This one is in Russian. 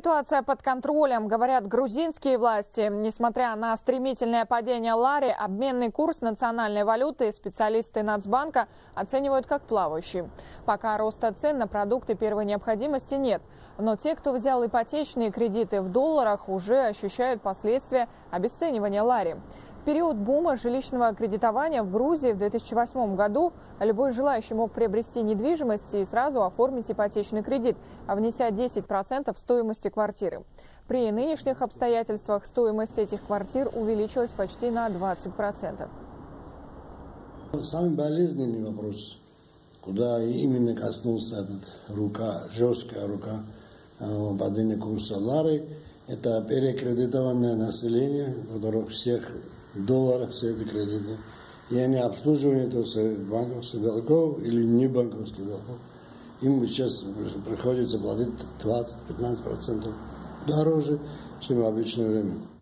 Ситуация под контролем, говорят грузинские власти. Несмотря на стремительное падение лари, обменный курс национальной валюты специалисты Нацбанка оценивают как плавающий. Пока роста цен на продукты первой необходимости нет. Но те, кто взял ипотечные кредиты в долларах, уже ощущают последствия обесценивания лари. В период бума жилищного кредитования в Грузии в 2008 году любой желающий мог приобрести недвижимость и сразу оформить ипотечный кредит, внеся 10% стоимости квартиры. При нынешних обстоятельствах стоимость этих квартир увеличилась почти на 20%. Самый болезненный вопрос, куда именно коснулся жесткая рука падения курса лари, это перекредитованное население, у которых всех долларов, все эти кредиты. И они обслуживают банковских долгов или не банковских долгов. Им сейчас приходится платить 20-15% дороже, чем в обычное время.